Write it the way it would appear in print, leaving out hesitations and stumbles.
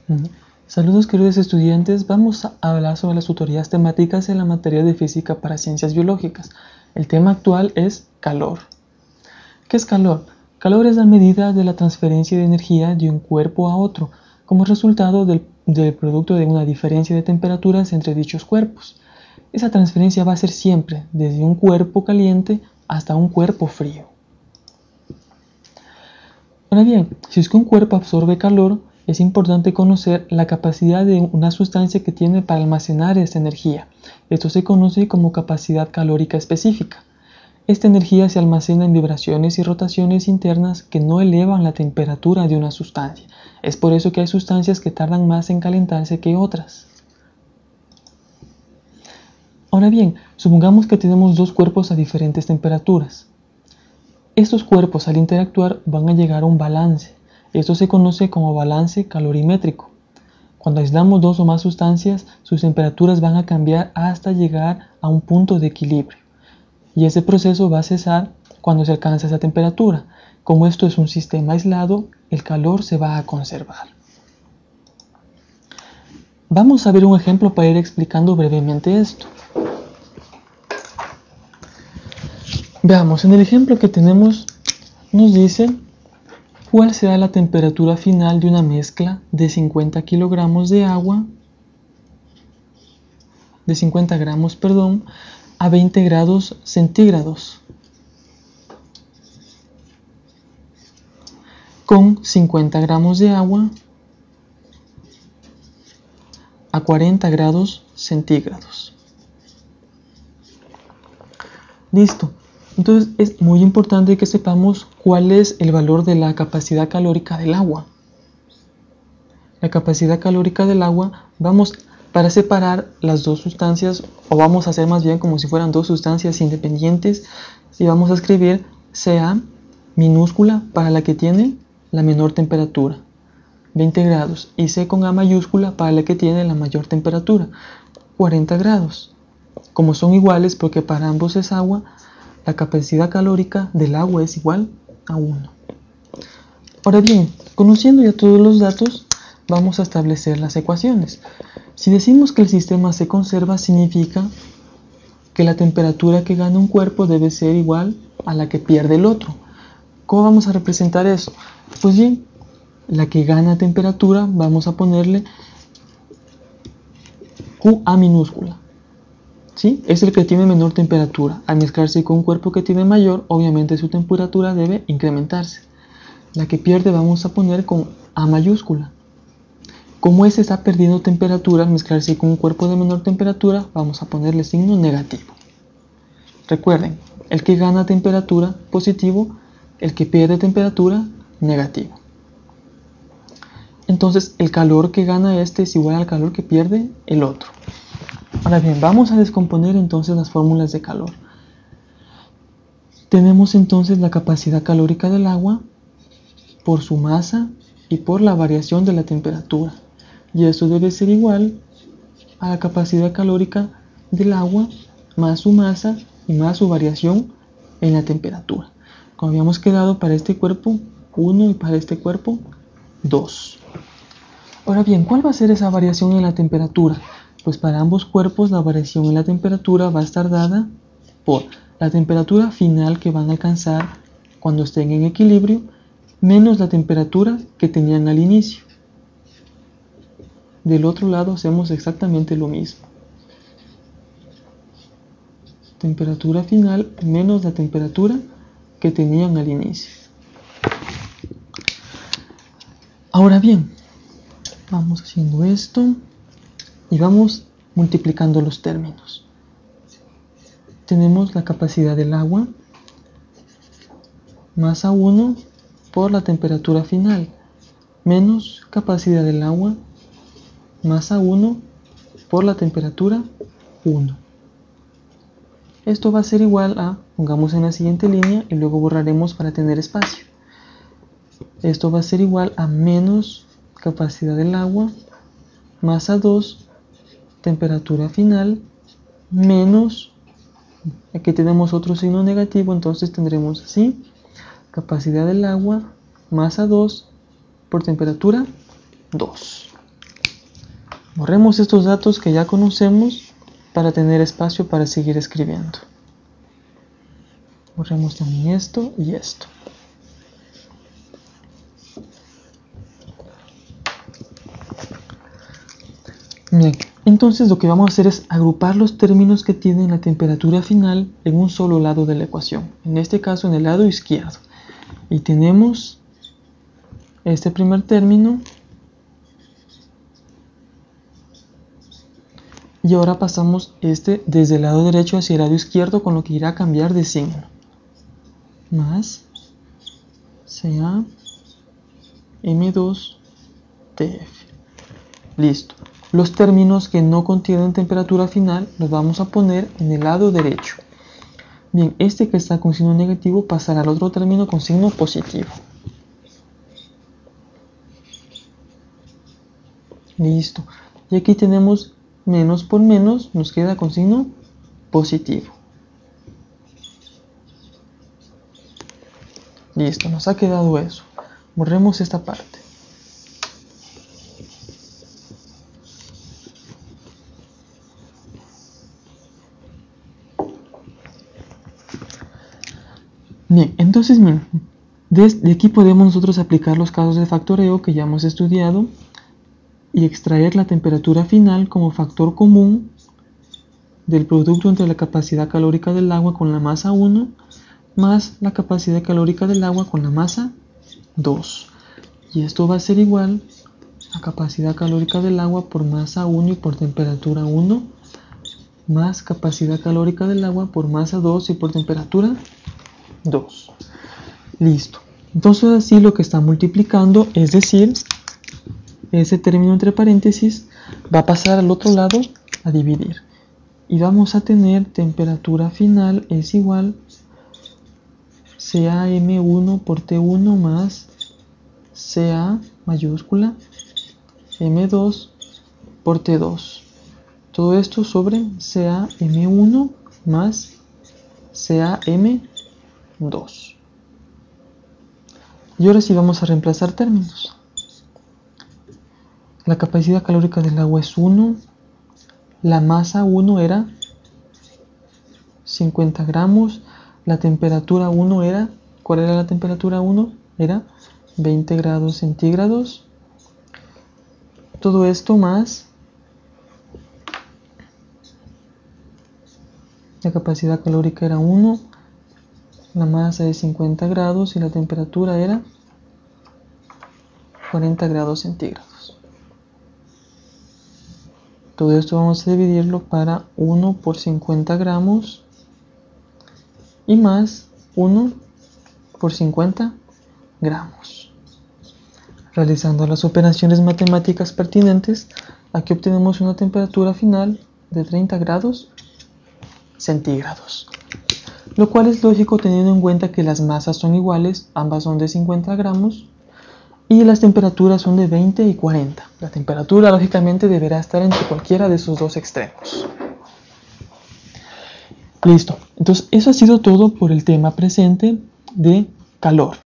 Mm. Saludos queridos estudiantes, vamos a hablar sobre las tutorías temáticas en la materia de física para ciencias biológicas. El tema actual es calor. ¿Qué es calor? Calor es la medida de la transferencia de energía de un cuerpo a otro, como resultado del producto de una diferencia de temperaturas entre dichos cuerpos. Esa transferencia va a ser siempre desde un cuerpo caliente hasta un cuerpo frío. Ahora bien, si es que un cuerpo absorbe calor, es importante conocer la capacidad de una sustancia que tiene para almacenar esta energía. Esto se conoce como capacidad calórica específica. Esta energía se almacena en vibraciones y rotaciones internas que no elevan la temperatura de una sustancia. Es por eso que hay sustancias que tardan más en calentarse que otras. Ahora bien, supongamos que tenemos dos cuerpos a diferentes temperaturas. Estos cuerpos al interactuar van a llegar a un balance. Esto se conoce como balance calorimétrico. Cuando aislamos dos o más sustancias, sus temperaturas van a cambiar hasta llegar a un punto de equilibrio. Y ese proceso va a cesar cuando se alcanza esa temperatura. Como esto es un sistema aislado, el calor se va a conservar. Vamos a ver un ejemplo para ir explicando brevemente esto. Veamos, en el ejemplo que tenemos nos dice cuál será la temperatura final de una mezcla de 50 kilogramos de agua, de 50 gramos, a 20 grados centígrados, con 50 gramos de agua a 40 grados centígrados. Listo. Entonces es muy importante que sepamos cuál es el valor de la capacidad calórica del agua. La capacidad calórica del agua, para separar las dos sustancias, o vamos a hacer más bien como si fueran dos sustancias independientes, y vamos a escribir Ca minúscula para la que tiene la menor temperatura, 20 grados, y C con A mayúscula para la que tiene la mayor temperatura, 40 grados. Como son iguales porque para ambos es agua, la capacidad calórica del agua es igual a 1. Ahora bien, conociendo ya todos los datos, vamos a establecer las ecuaciones. Si decimos que el sistema se conserva, significa que la temperatura que gana un cuerpo debe ser igual a la que pierde el otro. ¿Cómo vamos a representar eso? Pues bien, la que gana temperatura vamos a ponerle QA minúscula. ¿Sí? Es el que tiene menor temperatura. Al mezclarse con un cuerpo que tiene mayor, obviamente su temperatura debe incrementarse. La que pierde vamos a poner con A mayúscula. Como ese está perdiendo temperatura al mezclarse con un cuerpo de menor temperatura, vamos a ponerle signo negativo. Recuerden, el que gana temperatura positivo, el que pierde temperatura negativo. Entonces el calor que gana este es igual al calor que pierde el otro. Ahora bien, vamos a descomponer entonces las fórmulas de calor. Tenemos entonces la capacidad calórica del agua por su masa y por la variación de la temperatura. Y esto debe ser igual a la capacidad calórica del agua más su masa y más su variación en la temperatura. Como habíamos quedado para este cuerpo 1 y para este cuerpo 2. Ahora bien, ¿cuál va a ser esa variación en la temperatura? Pues para ambos cuerpos la variación en la temperatura va a estar dada por la temperatura final que van a alcanzar cuando estén en equilibrio menos la temperatura que tenían al inicio. Del otro lado hacemos exactamente lo mismo. Temperatura final menos la temperatura que tenían al inicio. Ahora bien, vamos haciendo esto y vamos multiplicando los términos. Tenemos la capacidad del agua más A1 por la temperatura final menos capacidad del agua más A1 por la temperatura 1. Esto va a ser igual a, pongamos en la siguiente línea y luego borraremos para tener espacio. Esto va a ser igual a menos capacidad del agua más A2 temperatura final menos, aquí tenemos otro signo negativo, entonces tendremos así, capacidad del agua más A2 por temperatura 2. Borremos estos datos que ya conocemos para tener espacio para seguir escribiendo. Borremos también esto y esto. Bien, entonces lo que vamos a hacer es agrupar los términos que tienen la temperatura final en un solo lado de la ecuación. En este caso en el lado izquierdo. Y tenemos este primer término. Y ahora pasamos desde el lado derecho hacia el lado izquierdo, con lo que irá a cambiar de signo. Más CA M2 TF. Listo. Los términos que no contienen temperatura final los vamos a poner en el lado derecho. Bien, este que está con signo negativo pasará al otro término con signo positivo. Listo. Y aquí tenemos menos por menos, nos queda con signo positivo. Listo, nos ha quedado eso. Borremos esta parte. Bien, entonces miren, desde aquí podemos nosotros aplicar los casos de factoreo que ya hemos estudiado y extraer la temperatura final como factor común del producto entre la capacidad calórica del agua con la masa 1 más la capacidad calórica del agua con la masa 2. Y esto va a ser igual a capacidad calórica del agua por masa 1 y por temperatura 1 más capacidad calórica del agua por masa 2 y por temperatura 2. Listo. Entonces así lo que está multiplicando, es decir, ese término entre paréntesis va a pasar al otro lado a dividir. Y vamos a tener temperatura final es igual CA M1 por T1 más CA mayúscula M2 por T2. Todo esto sobre CA M1 más CA M2. Y ahora sí vamos a reemplazar términos. La capacidad calórica del agua es 1. La masa 1 era 50 gramos. La temperatura 1 era, ¿cuál era la temperatura 1? Era 20 grados centígrados. Todo esto más la capacidad calórica era 1. La masa es 50 grados y la temperatura era 40 grados centígrados. Todo esto vamos a dividirlo para 1 por 50 gramos y más 1 por 50 gramos. Realizando las operaciones matemáticas pertinentes, aquí obtenemos una temperatura final de 30 grados centígrados. Lo cual es lógico teniendo en cuenta que las masas son iguales, ambas son de 50 gramos, y las temperaturas son de 20 y 40. La temperatura lógicamente deberá estar entre cualquiera de esos dos extremos. Listo, entonces eso ha sido todo por el tema presente de calor.